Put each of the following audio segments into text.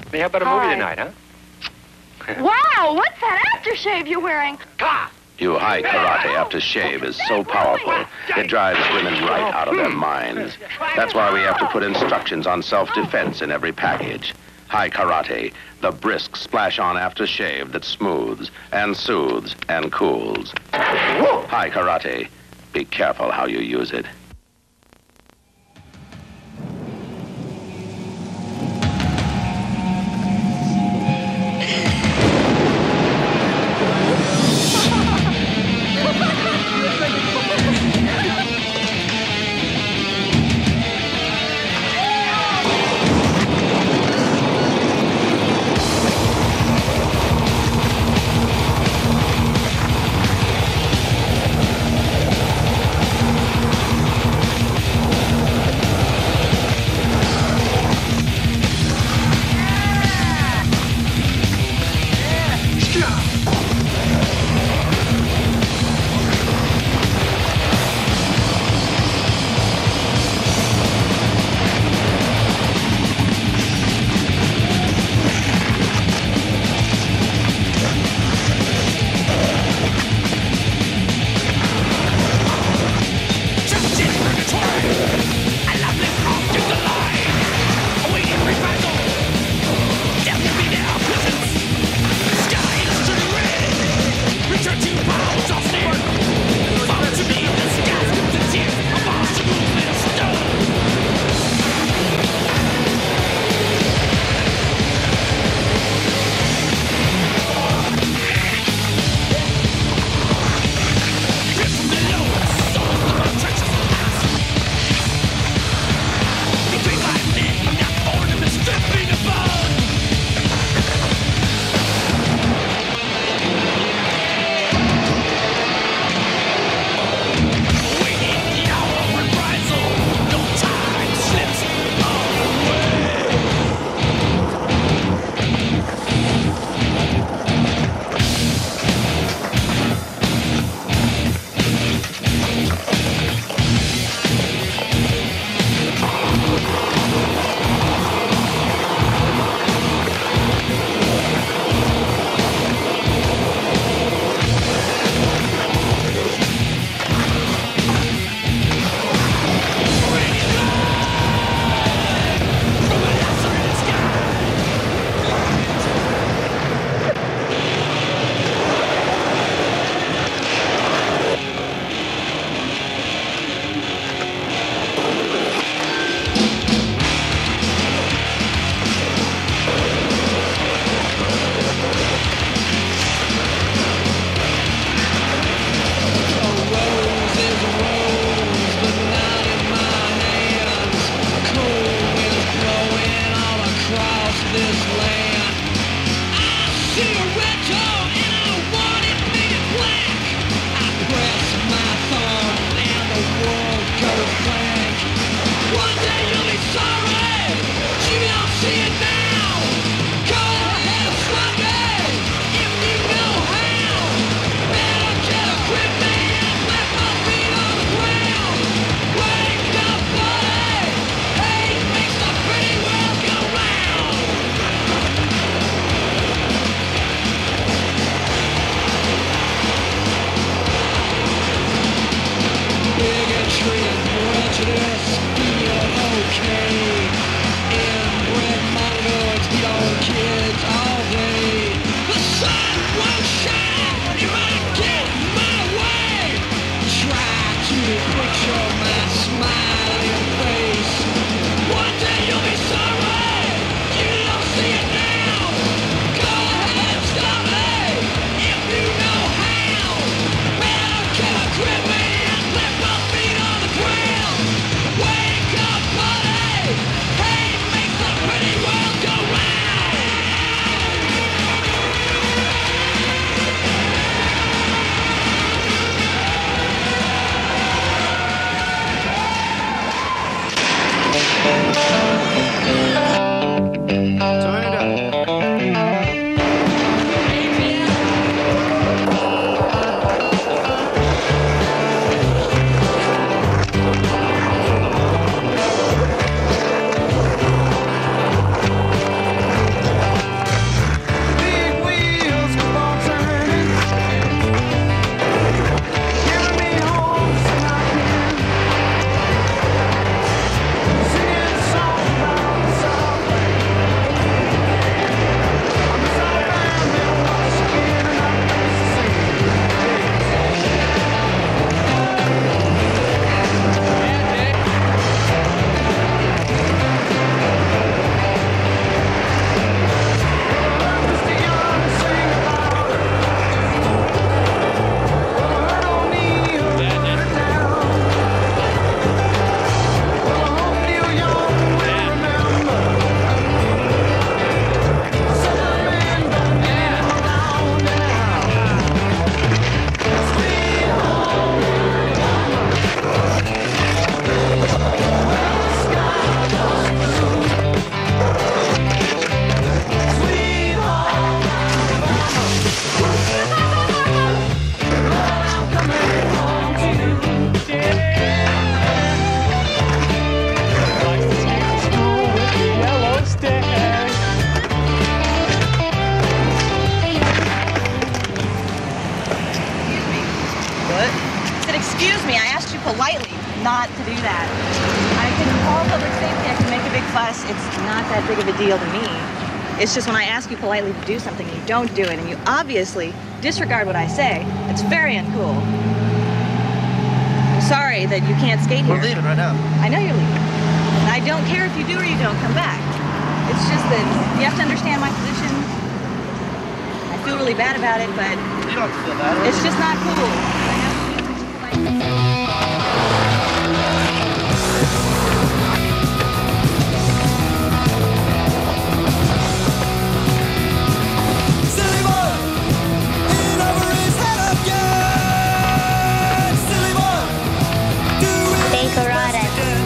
Hey, how about a movie tonight, huh? Wow, what's that aftershave you're wearing? Your high karate aftershave is so powerful, it drives women right out of their minds. That's why we have to put instructions on self-defense in every package. High karate, the brisk splash-on aftershave that smooths and soothes and cools. High karate, be careful how you use it. do that. I can call public safety, I can make a big fuss. It's not that big of a deal to me. It's just when I ask you politely to do something, you don't do it, and you obviously disregard what I say. It's very uncool. I'm sorry that you can't skate here. We're leaving right now. I know you're leaving. And I don't care if you do or you don't come back. It's just that you have to understand my position. I feel really bad about it, but You don't have to feel bad. it's just not cool. I have to do things politely. Silly boy, in over his head again. Silly boy, doing Hey, Karate.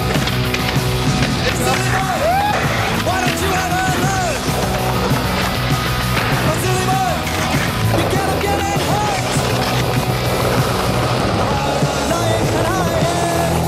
silly boy, why don't you ever learn? Oh, silly boy, you gotta get it hurt. Lying and hiding.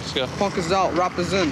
Let's go. Funk is out, rap is in.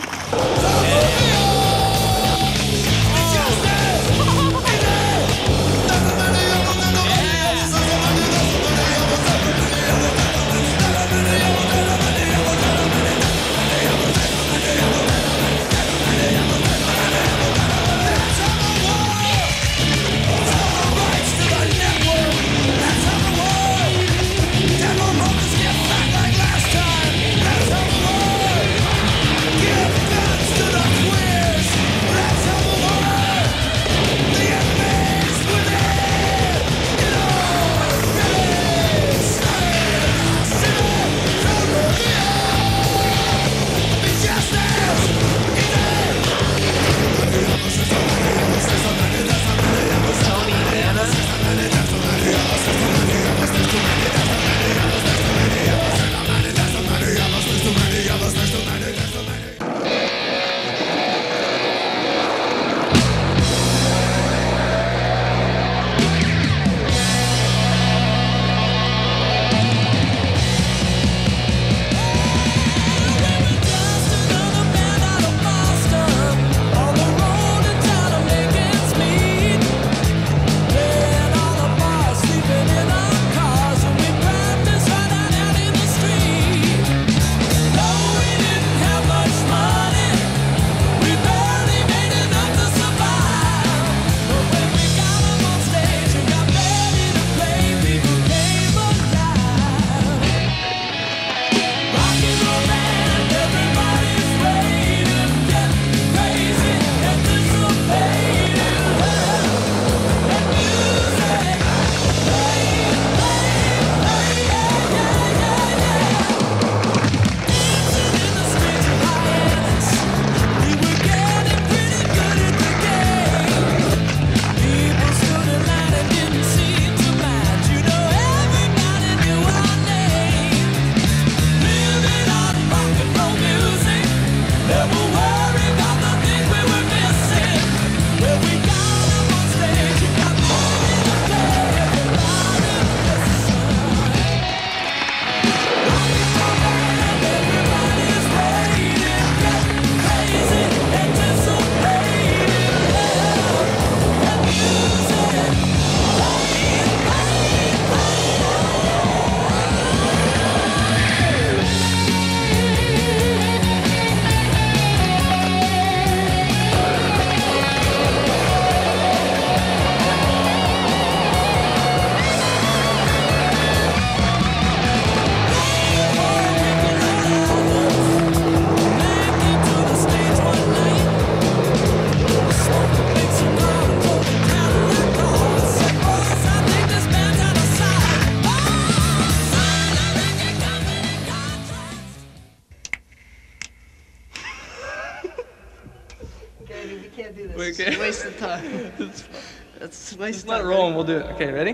It's a waste of time. It's a waste of time. Let it roll and we'll do it. Okay, ready?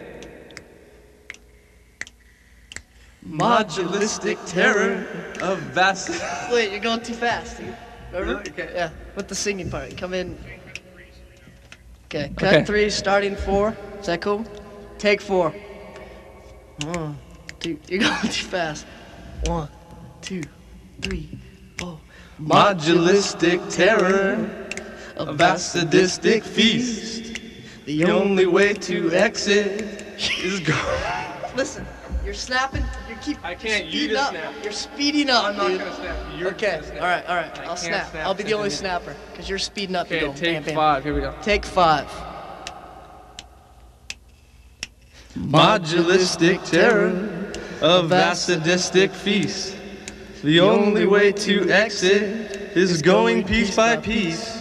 Modulistic terror of vast. Wait, you're going too fast, dude. Remember? Really? Okay. Yeah, with the singing part. Come in. Okay, cut 3, starting 4. Is that cool? Take 4. 1, 2. You're going too fast. 1, 2, 3, 4. Modulistic terror, a vast sadistic feast. The only way to exit is go. Listen, you're snapping. I can't. You Speeding just up. snap. You're speeding up, I'm not dude. gonna snap. You're Okay. gonna snap. All right. I I'll can't snap. snap I'll be the only since you- snapper because you're speeding up. Okay, to go. take Bam, bam. 5. Here we go. Take 5. Modulistic terror, a vast sadistic feast. The only way to exit is going piece by piece.